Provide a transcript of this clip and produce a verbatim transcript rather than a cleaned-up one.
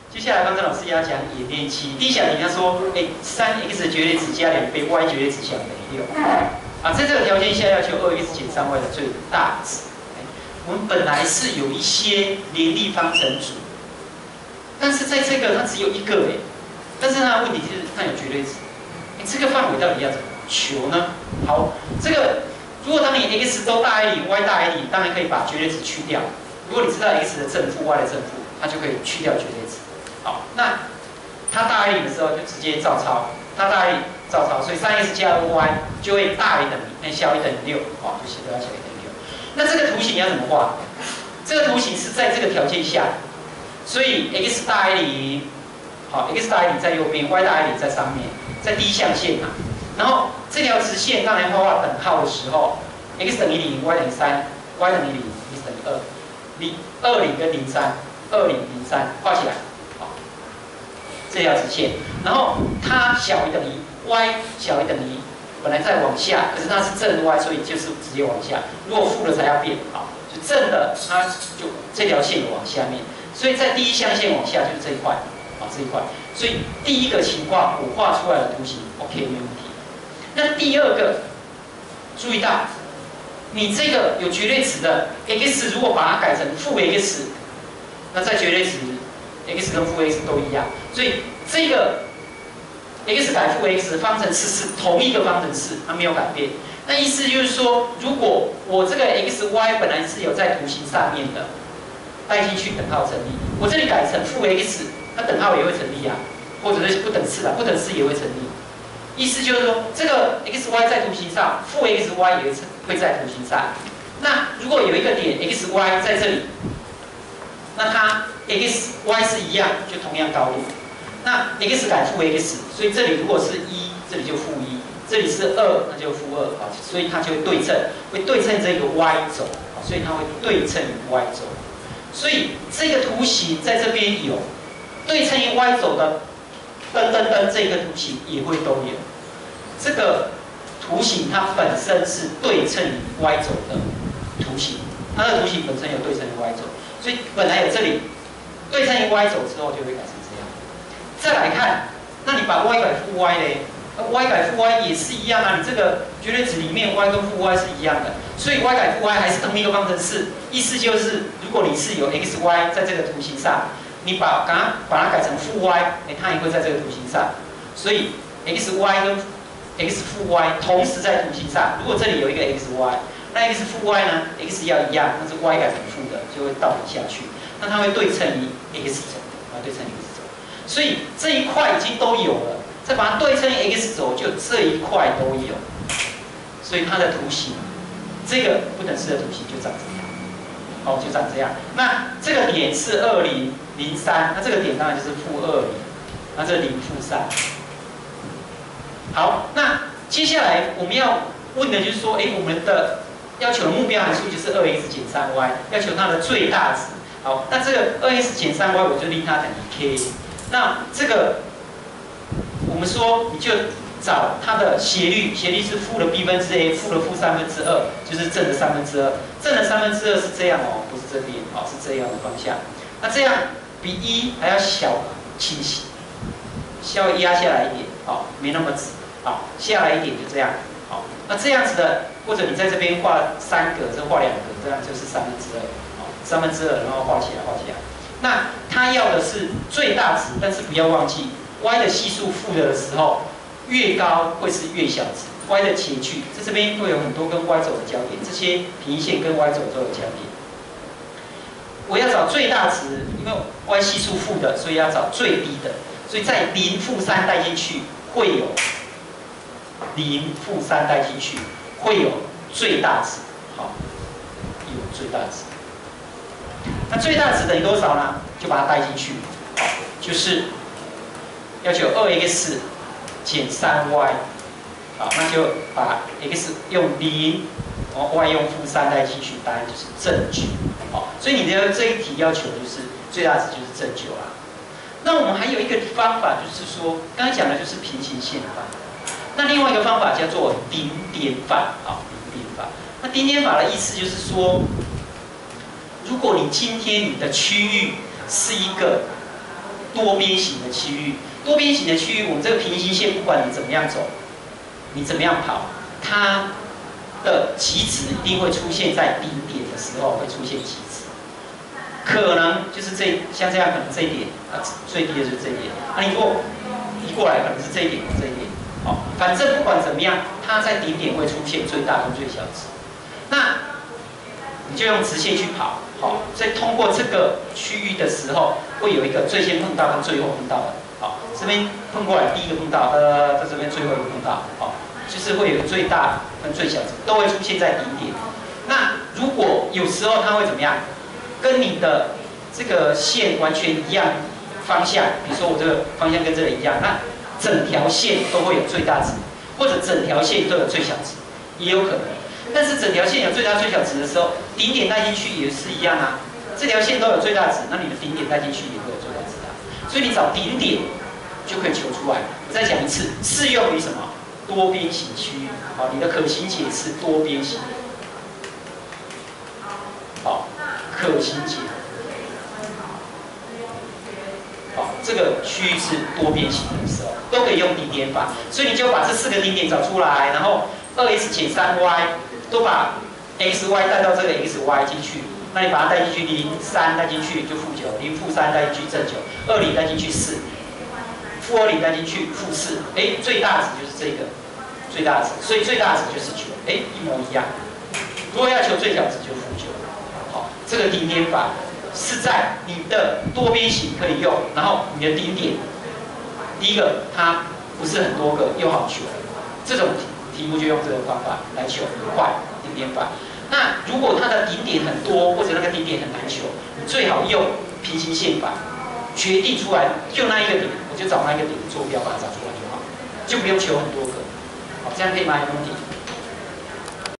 接下来方程老师要讲演练期。第一小题他说，哎，三 x 的绝对值加两倍 ，y 绝对值小等于六。啊，在这个条件下要求二 x 减三 y 的最大值。哎，我们本来是有一些联立方程组，但是在这个它只有一个哎，但是它的问题就是它有绝对值。哎，这个范围到底要怎么求呢？好，这个如果当你 x 都大于零 ，y 大于零，当然可以把绝对值去掉。如果你知道 x 的正负 ，y 的正负，它就可以去掉绝对值。好，那它大于零的时候就直接照抄，它大于零照抄，所以 三 x 加 y 就会大于等于，那小于等于六，哦，就写到小于等于六。那这个图形要怎么画？这个图形是在这个条件下，所以 x 大于零，好 ，x 大于零在右边 ，y 大于零在上面，在第一象限啊。然后这条直线当然画画等号的时候 ，x 等于零 ，y 等于三 ，y 等于零 ，x 等于二，零二零跟零三，二零零三画起来。这条直线，然后它小于等于 y 小于等于，本来再往下，可是它是正 y， 所以就是直接往下。如果负的才要变，好，就正的它就这条线往下面，所以在第一象限往下就是这一块，啊这一块。所以第一个情况我画出来的图形 OK 没问题。那第二个，注意到，你这个有绝对值的 x 如果把它改成负 x， 那在绝对值。x 跟负 x 都一样，所以这个 x 改负 x 方程式是同一个方程式，它没有改变。那意思就是说，如果我这个 x y 本来是有在图形上面的，带进去等号成立，我这里改成负 x， 那等号也会成立啊，或者是不等式的，不等式也会成立。意思就是说，这个 x y 在图形上，负 x y 也会在图形上。那如果有一个点 x y 在这里，那它 x y 是一样，就同样高度。那 x 改负 x， 所以这里如果是一，这里就负一；这里是二，那就负二啊。所以它就会对称，会对称这个 y 轴啊，所以它会对称于 y 轴。所以这个图形在这边有对称于 y 轴的，噔噔噔，这个图形也会都有。这个图形它本身是对称于 y 轴的图形，它的图形本身有对称于 y 轴。所以本来有这里对称于 y 轴之后就会改成这样。再来看，那你把 y 改负 y 嘞 ，y 改负 y 也是一样啊。你这个绝对值里面 y 跟负 y 是一样的，所以 y 改负 y 还是同一个方程式。意思就是，如果你是有 x y 在这个图形上，你把把它把它改成负 y， 哎，它也会在这个图形上。所以 x y 跟 x 负 y 同时在图形上。如果这里有一个 x y。那 x 负 y 呢 ？x 要一样，但是 y 改成负的，就会倒底下去。那它会对称于 x 轴，啊，对称于 x 轴。所以这一块已经都有了，再把它对称于 x 轴，就这一块都有。所以它的图形，这个不等式的图形就长这样，好，就长这样。那这个点是二零零三，那这个点当然就是负二零，那这零负三。好，那接下来我们要问的就是说，哎，我们的要求的目标函数就是 二 x 减 三 y， 要求它的最大值。好，那这个 二 x 减 三 y 我就令它等于 k。那这个我们说你就找它的斜率，斜率是负的 b 分之 a， 负的负三分之二，就是正的三分之二。正的三分之二是这样哦，不是这边哦，是这样的方向。那这样比一还要小倾斜，稍微压下来一点，好，没那么直，好，下来一点就这样。好，那这样子的，或者你在这边画三格，这画两格，这样就是三分之二，好，三分之二，然后画起来，画起来。那它要的是最大值，但是不要忘记 y 的系数负的时候，越高会是越小值 ，y 的截距在这边会有很多跟 y 轴的交点，这些平行线跟 y 轴都有交点。我要找最大值，因为 y 系数负的，所以要找最低的，所以在零负三带进去会有。零负三带进去会有最大值，好，有最大值。那最大值等于多少呢？就把它带进去，好，就是要求二 x 减三 y， 好，那就把 x 用零，然后 y 用负三带进去，答案就是正九，好，所以你的这一题要求就是最大值就是正九啦。那我们还有一个方法，就是说刚才讲的就是平行线法。那另外一个方法叫做顶点法，啊，顶点法。那顶点法的意思就是说，如果你今天你的区域是一个多边形的区域。多边形的区域，我们这个平行线不管你怎么样走，你怎么样跑，它的极值一定会出现在顶点的时候会出现极值。可能就是这像这样，可能这一点啊，最低的就是这一点。啊，你如果移过来，可能是这一点，这一点。好，反正不管怎么样，它在顶点会出现最大跟最小值。那你就用直线去跑，好，所以通过这个区域的时候，会有一个最先碰到跟最后碰到的。好，这边碰过来第一个碰到，呃，在这边最后一个碰到，好，就是会有最大跟最小值都会出现在顶点。那如果有时候它会怎么样？跟你的这个线完全一样方向，比如说我这个方向跟这个一样，那整条线都会有最大值，或者整条线都有最小值，也有可能。但是整条线有最大最小值的时候，顶点带进去也是一样啊。这条线都有最大值，那你的顶点带进去也会有最大值啊。所以你找顶点就可以求出来。我再讲一次，适用于什么？多边形区域。好，你的可行解是多边形。好，可行解。好，这个区域是多边形的时候，都可以用顶点法。所以你就把这四个顶点找出来，然后二 x 减三 y 都把 x y 带到这个 x y 进去。那你把它带进去，零三带进去就负九，零负三带进去正九，二零带进去四，负二零带进去负四，哎，最大值就是这个最大值，所以最大值就是九，哎，一模一样。如果要求最小值就负九。好，这个顶点法是在你的多边形可以用，然后你的顶点，第一个它不是很多个又好求，这种题目就用这个方法来求，很快顶点法。那如果它的顶点很多，或者那个顶点很难求，你最好用平行线法，决定出来就那一个点，我就找那一个点坐标把它找出来就好，就不用求很多个。好，这样可以吗？有没有问题？